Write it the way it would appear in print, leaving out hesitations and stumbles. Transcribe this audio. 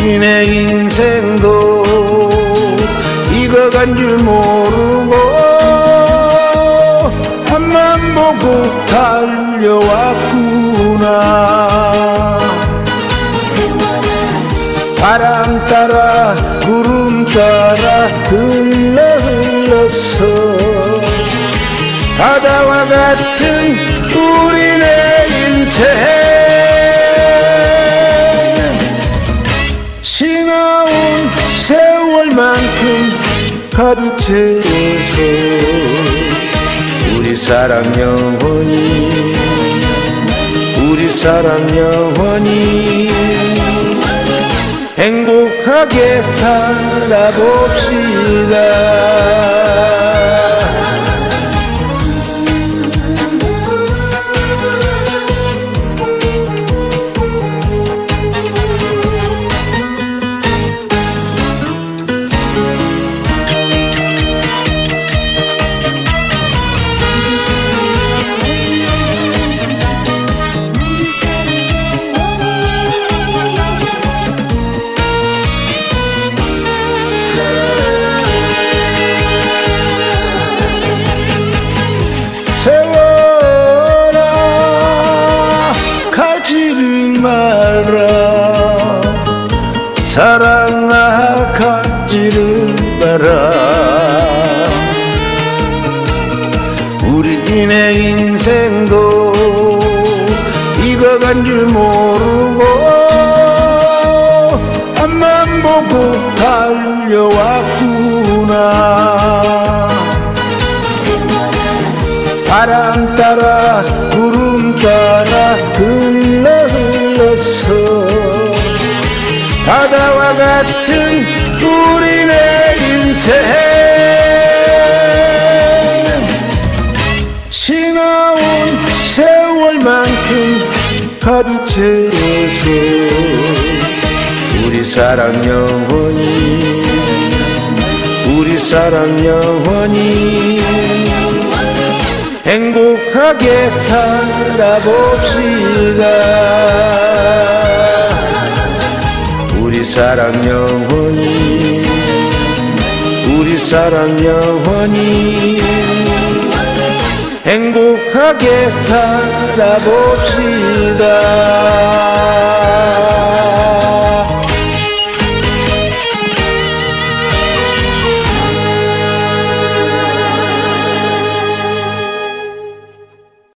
우리네 인생도 익어간 줄 모르고 앞만 보고 달려왔구나. 바람 따라 구름 따라 흘러서 바다와 같은 우리네 인생 지나온 세월만큼 가득 채워서 우리 사랑 영원히 우리 사랑 영원히 행복하게 살아봅시다. 세월아 가지를 마라 사랑아 가지를 마라. 우리네 인생도 익어간 줄 모르고 앞만 보고 달려왔구나. 바람 따라 구름 따라 흘러서 바다와 같은 우리네 인생 지나온 세월만큼 가득 채워서 우리 사랑 영원히 우리 사랑 영원히 행복하게 살아봅시다. 우리 사랑 영원히 우리 사랑 영원히 행복하게 살아봅시다.